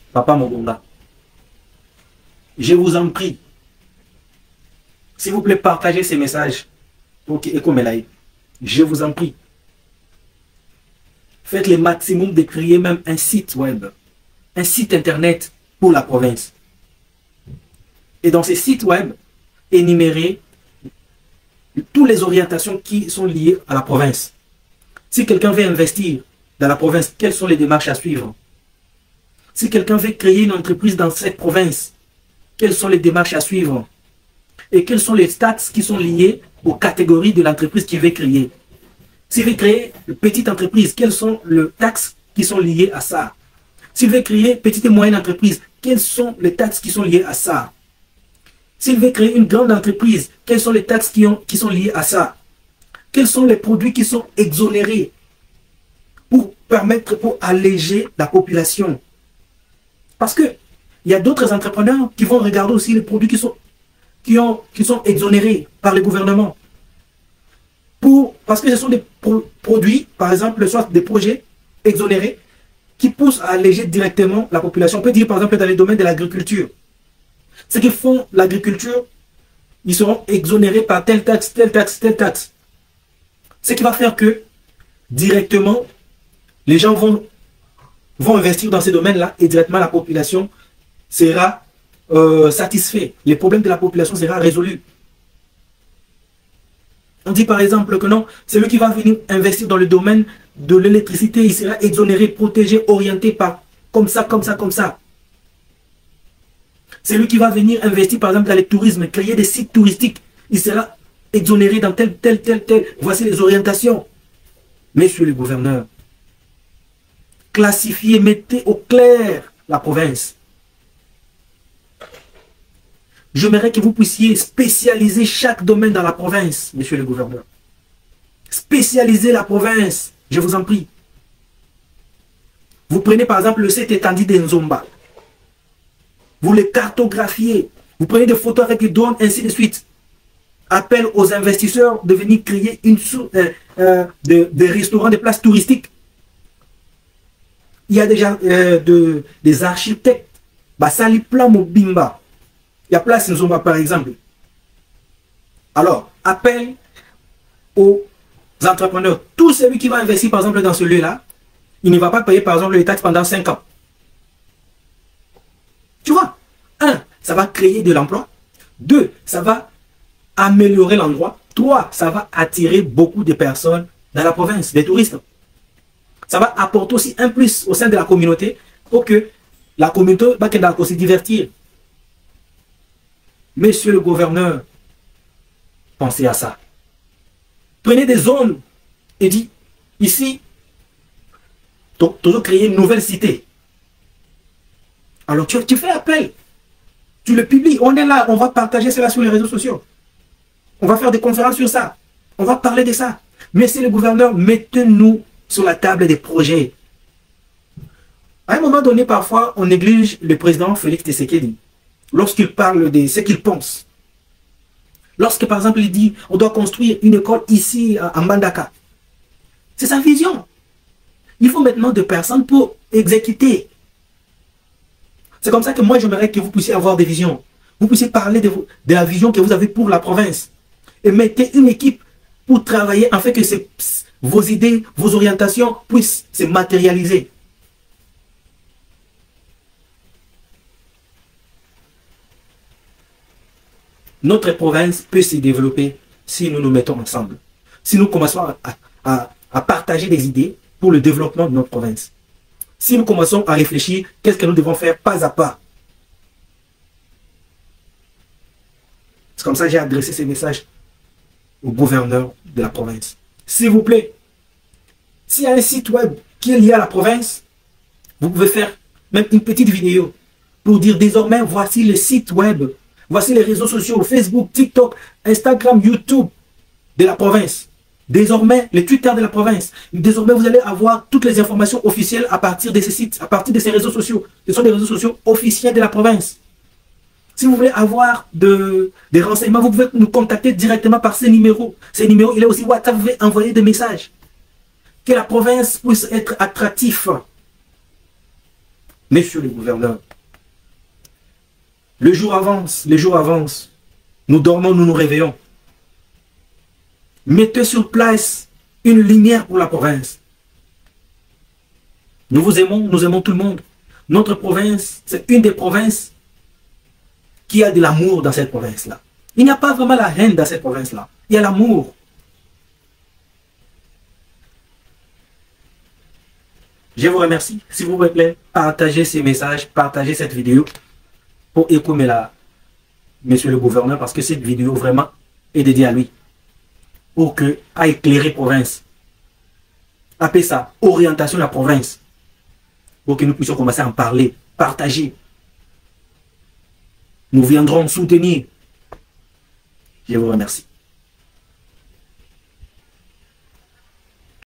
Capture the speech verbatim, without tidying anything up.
Papa Mogonga, je vous en prie, s'il vous plaît, partagez ces messages pour que Ekomelaï. Je vous en prie. Faites le maximum de créer même un site web, un site internet pour la province. Et dans ces sites web, énumérer toutes les orientations qui sont liées à la province. Si quelqu'un veut investir dans la province, quelles sont les démarches à suivre? Si quelqu'un veut créer une entreprise dans cette province, quelles sont les démarches à suivre? Et quelles sont les taxes qui sont liées aux catégories de l'entreprise qu'il veut créer? S'il veut créer une petite entreprise, quelles sont les taxes qui sont liées à ça? S'il veut créer une petite et moyenne entreprise, quelles sont les taxes qui sont liées à ça? S'il veut créer une grande entreprise, quelles sont les taxes qui, ont, qui sont liées à ça? Quels sont les produits qui sont exonérés pour permettre, pour alléger la population? Parce que il y a d'autres entrepreneurs qui vont regarder aussi les produits qui sont, qui ont, qui sont exonérés par le gouvernement. Pour, parce que ce sont des pro produits, par exemple, soit des projets exonérés qui poussent à alléger directement la population. On peut dire, par exemple, dans les domaines de l'agriculture. Ceux qui font l'agriculture, ils seront exonérés par telle taxe, telle taxe, telle taxe. Ce qui va faire que, directement, les gens vont, vont investir dans ces domaines-là et directement la population sera euh, satisfaite. Les problèmes de la population seront résolus. On dit par exemple que non, celui qui va venir investir dans le domaine de l'électricité, il sera exonéré, protégé, orienté par comme ça, comme ça, comme ça. Celui qui va venir investir par exemple dans le tourisme, créer des sites touristiques, il sera exonéré dans tel, tel, tel, tel. Voici les orientations. Messieurs les gouverneurs, classifiez, mettez au clair la province. J'aimerais que vous puissiez spécialiser chaque domaine dans la province, monsieur le gouverneur. Spécialisez la province, je vous en prie. Vous prenez par exemple le site étendu d'Enzomba. Vous le cartographiez. Vous prenez des photos avec les drones, ainsi de suite. Appel aux investisseurs de venir créer une euh, euh, de, des restaurants, des places touristiques. Il y a déjà euh, de, des architectes. Basali Plamo Bimba. Il y a place Nzomba par exemple. Alors, appel aux entrepreneurs. Tout celui qui va investir par exemple dans ce lieu-là, il ne va pas payer par exemple les taxes pendant cinq ans. Tu vois, un, ça va créer de l'emploi. Deux, ça va améliorer l'endroit. Trois, ça va attirer beaucoup de personnes dans la province, des touristes. Ça va apporter aussi un plus au sein de la communauté pour que la communauté va se divertir. Monsieur le gouverneur, pensez à ça. Prenez des zones et dites, ici, tu dois créer une nouvelle cité. Alors tu, tu fais appel, tu le publies, on est là, on va partager cela sur les réseaux sociaux. On va faire des conférences sur ça, on va parler de ça. Monsieur le gouverneur, mettez-nous sur la table des projets. À un moment donné, parfois, on néglige le président Félix Tshisekedi. Lorsqu'il parle de ce qu'il pense. Lorsque, par exemple, il dit on doit construire une école ici à Mbandaka. C'est sa vision. Il faut maintenant des personnes pour exécuter. C'est comme ça que moi, j'aimerais que vous puissiez avoir des visions. Vous puissiez parler de, de la vision que vous avez pour la province. Et mettez une équipe pour travailler afin que ces, vos idées, vos orientations puissent se matérialiser. Notre province peut se développer si nous nous mettons ensemble. Si nous commençons à, à, à partager des idées pour le développement de notre province. Si nous commençons à réfléchir, qu'est-ce que nous devons faire pas à pas. C'est comme ça que j'ai adressé ces messages au gouverneur de la province. S'il vous plaît, s'il y a un site web qui est lié à la province, vous pouvez faire même une petite vidéo pour dire désormais, voici le site web, voici les réseaux sociaux, Facebook, TikTok, Instagram, YouTube de la province. Désormais, le Twitter de la province. Désormais, vous allez avoir toutes les informations officielles à partir de ces sites, à partir de ces réseaux sociaux. Ce sont des réseaux sociaux officiels de la province. Si vous voulez avoir de, des renseignements, vous pouvez nous contacter directement par ces numéros. Ces numéros, il est aussi WhatsApp, vous pouvez envoyer des messages. Que la province puisse être attractive. Monsieur le gouverneur, le jour avance, les jours avancent. Nous dormons, nous nous réveillons. Mettez sur place une lumière pour la province. Nous vous aimons, nous aimons tout le monde. Notre province, c'est une des provinces qui a de l'amour dans cette province-là. Il n'y a pas vraiment la haine dans cette province-là. Il y a l'amour. Je vous remercie. S'il vous plaît, partagez ces messages, partagez cette vidéo pour écouter la, monsieur le gouverneur, parce que cette vidéo vraiment est dédiée à lui. Pour que, à éclairer province. Appelez ça orientation de la province. Pour que nous puissions commencer à en parler, partager. Nous viendrons soutenir. Je vous remercie.